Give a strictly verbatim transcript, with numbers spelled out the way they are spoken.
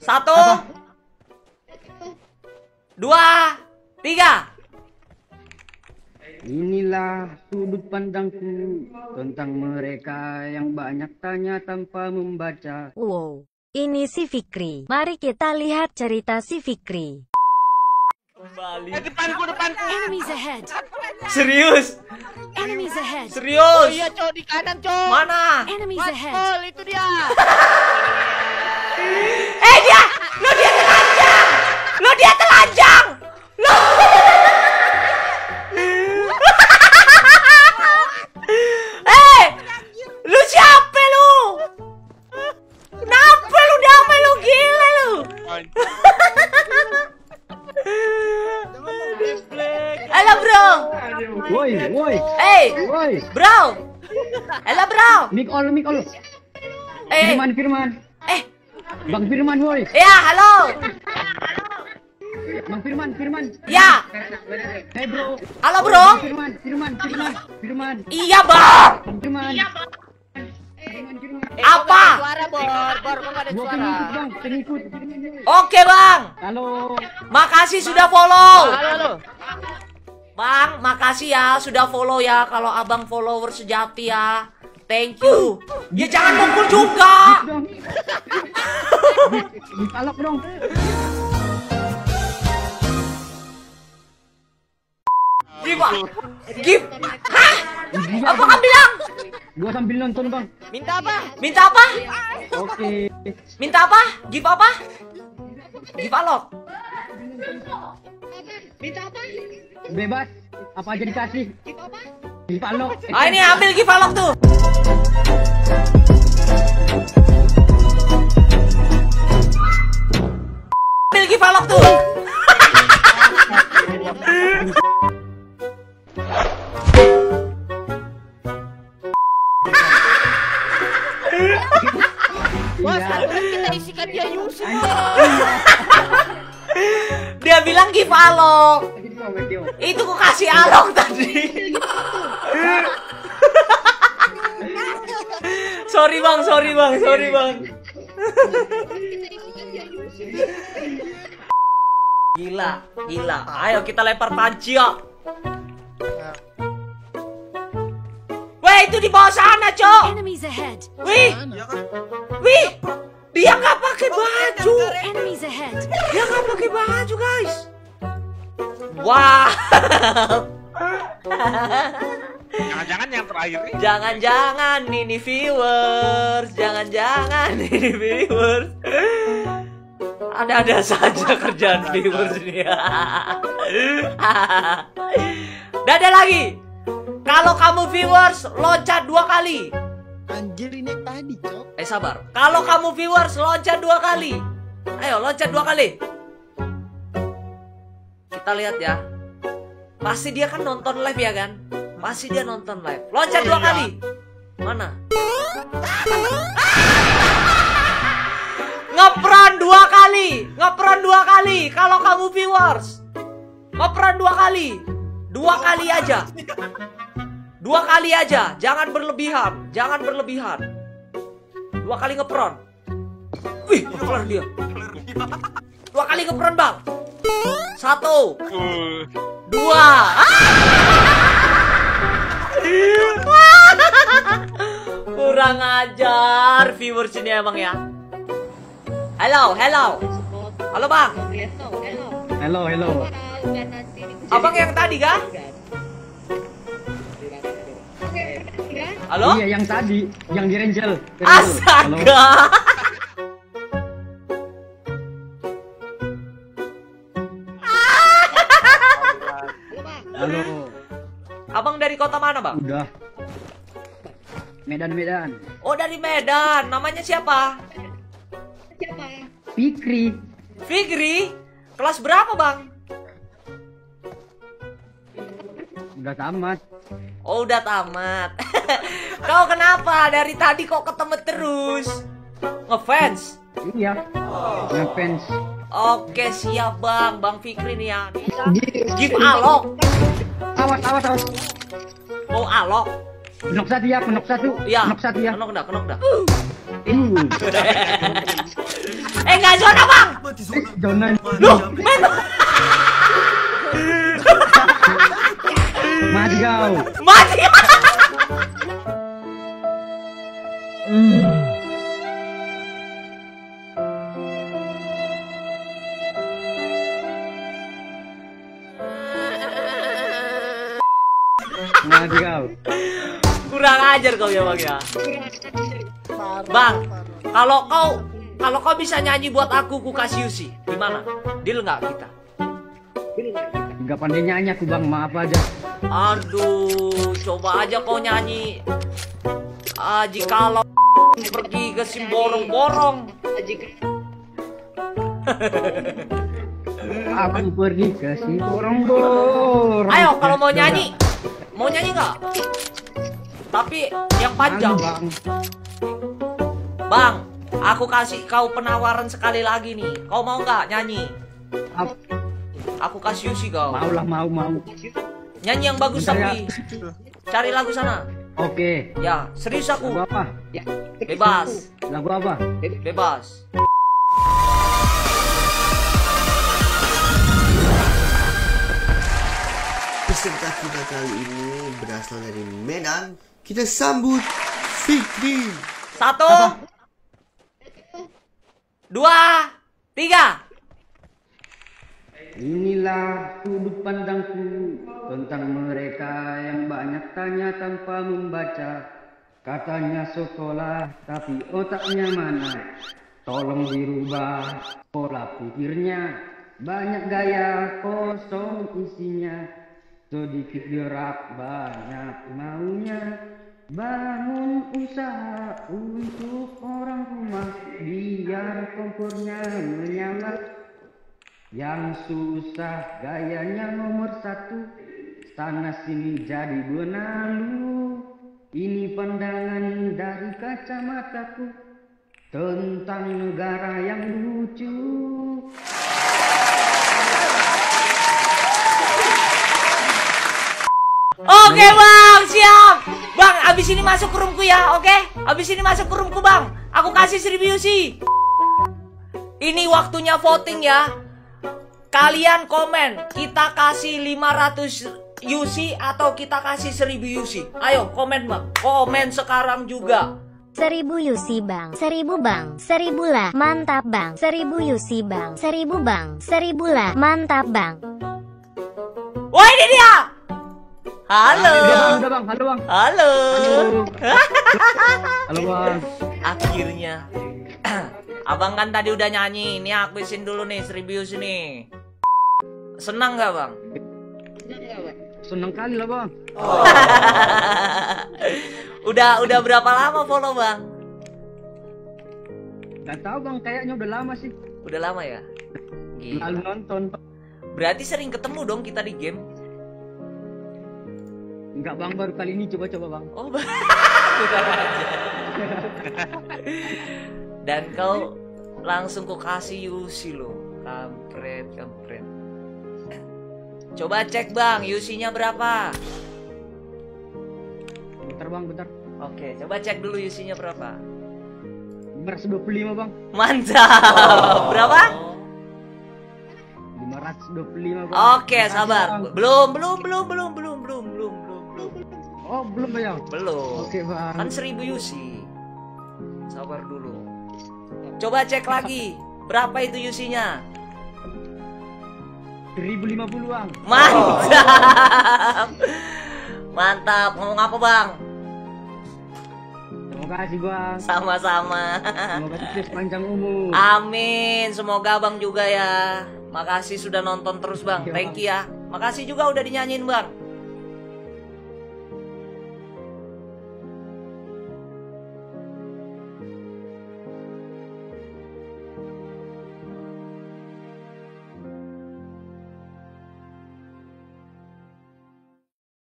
Satu. Dua. Tiga. Inilah sudut pandangku tentang mereka yang banyak tanya tanpa membaca. Wow, ini si Fikri. Mari kita lihat cerita si Fikri. Kembali. Eh, depanku, depanku. Enemies ahead. Serius? Enemies ahead. Serius? Oh iya, Cok, di kanan, Cok. Mana? Enemies ahead. Waspol, itu dia. Eh dia, lo dia telanjang, lo dia telanjang, lo. Eh, lu siapa lu? Kenapa lu damai lu gila lu? Halo bro. Woi, woi, Eh, woi. bro. Halo bro. Mik all, mik all. Eh, Firman, Firman. eh, Bang Firman, woi. ya halo. Bang Firman, Firman. Ya, Hey bro. halo bro. Firman, Firman, Firman, Firman, Iya bang. Firman. Firman, Firman. Eh, Apa? kok nggak ada suara, Bor. Bor, kok nggak ada Gua suara? pengikut bang, pengikut. Oke bang. Halo. Makasih sudah follow. Halo, halo. Bang, makasih ya sudah follow ya. Kalau abang follower sejati ya. Thank you. Ya jangan mukul juga. Dong. Ditalok dong. Give. Give. Hah? Apa kamu bilang? Gua sambil nonton bang. Minta apa? Minta apa? Oke. Minta apa? Give apa? Give alok. Bebas. Apa aja dikasih. Ditalok. Ah ini ambil give alok tuh. Ambil give alok tuh. Bos, aturan kita isikan dia Yusuf. Dia bilang give alok. Itu kok kasih alok tadi. Sorry bang, sorry bang, sorry bang. Gila, gila. Ayo kita lempar panci ya. Weh, itu di bawah sana, Cok. Enemies ahead. Wih, wih, dia nggak pakai baju. Enemies ahead. Dia nggak pakai baju, guys. Wah. Jangan-jangan yang terakhir nih. Jangan-jangan ini viewers, jangan-jangan ini viewers. Ada-ada saja kerjaan viewers ini. Dadah lagi. Kalau kamu viewers loncat dua kali. Anjir ini yang tadi, Cok. Eh sabar. Kalau kamu viewers loncat dua kali. Ayo loncat dua kali. Kita lihat ya. Pasti dia kan nonton live ya kan? Pasti dia nonton live. Loncat dua kali. Mana? Ngepron dua kali. Ngepron dua kali. Kalau kamu viewers. Ngepron dua kali. Dua kali aja. Dua kali aja. Jangan berlebihan. Jangan berlebihan. Dua kali ngepron. Wih, ngepron dia. Dua kali ngepron bang. Satu. Dua. Kurang ajar viewers ini emang ya. Halo, halo. Halo bang. Halo, halo. Abang yang tadi kan? Halo? Iya yang tadi, yang di Ranger. Halo. Astaga. Halo. Abang dari kota mana bang? Udah. Medan, Medan. Oh dari Medan. Namanya siapa? Fikri. Fikri. Kelas berapa bang? Udah tamat. Oh udah tamat. Kau kenapa dari tadi kok ketemu terus? Ngefans? Iya. Ngefans. Oke siap bang, Bang Fikri nih ya. Give alok. Awas, awas, awas. Mau alok? Kenok satu ya, kenok satu. Iya. Kenok satu ya. Kenok dah, kenok dah. Uh. Eh nggak zona bang. mati zona. Zona. Loh, men. Mati kau. Mati. Mati kau. Kurang ajar kau ya bang ya. Bang, kalau kau kalau kau bisa nyanyi buat aku, ku kasih Yusi. Gimana? Deal nggak kita? Enggak pandai nyanyi aku bang, maaf aja. Aduh, coba aja kau nyanyi. Ah, jikalau pergi ke Simborong-borong. Aku pergi ke si borong-borong. Ayo, kalau mau nyanyi, mau nyanyi nggak? Tapi yang panjang. Anu, bang. Bang, aku kasih kau penawaran sekali lagi nih. Kau mau nggak nyanyi? Ap- Aku kasih Yusi kau. Mau lah, mau mau. Nyanyi yang bagus Bentar tapi cari lagu sana. Oke. Ya, serius aku. Lagu apa? Bebas, Lagu apa? bebas. Peserta kita kali ini berasal dari Medan. Kita sambut Fikri. Satu, dua, tiga. Inilah sudut pandangku tentang mereka yang banyak tanya tanpa membaca. Katanya sekolah tapi otaknya mana? Tolong dirubah pola pikirnya. Banyak gaya kosong isinya. Sedikit gerak banyak maunya. Bangun usaha untuk orang rumah biar kompornya menyala. Yang susah gayanya nomor satu, sana sini jadi benalu. Ini pandangan dari kacamataku tentang negara yang lucu. Oke bang, siap. Bang, abis ini masuk ke roomku ya, oke? Abis ini masuk ke roomku bang. Aku kasih seribu Yusi. Ini waktunya voting ya. Kalian komen, kita kasih lima ratus Yusi atau kita kasih seribu Yusi. Ayo komen bang, komen sekarang juga. Seribu Yusi bang, seribu bang, seribu lah, mantap bang. Seribu Yusi bang, seribu bang, seribu lah, mantap bang. Wah ini dia. Halo. Udah bang, udah bang, halo bang. Halo. Halo bang. Akhirnya. Abang kan tadi udah nyanyi, ini aku isin dulu nih seribu Yusi nih. Senang gak bang? Seneng kali lah bang. Oh. udah udah berapa lama follow bang? Gak tahu bang, kayaknya udah lama sih. Udah lama ya? Gila. Lalu nonton. Berarti sering ketemu dong kita di game? Enggak bang, baru kali ini coba-coba bang. Oh bang. Dan kau langsung ku kasih Yusi lo. Kampret, kampret. Coba cek bang, Yusinya berapa? Bentar bang, bentar. Oke, coba cek dulu Yusinya berapa. lima ratus dua puluh lima bang. Mantap. Berapa? lima ratus dua puluh lima bang. Oke, sabar. Belum, belum, belum, belum, belum, belum, belum, belum, belum. Oh, belum bang. Belum. Oke bang. Kan seribu Yusi. Sabar dulu. Coba cek lagi. Berapa itu Yusinya? seribu lima puluh bang. Mantap. Mantap. Ngomong apa bang? Terima kasih bang. Sama-sama. Semoga sukses panjang umur. Amin. Semoga bang juga ya. Makasih sudah nonton terus bang. Thank you ya. Makasih juga udah dinyanyiin bang.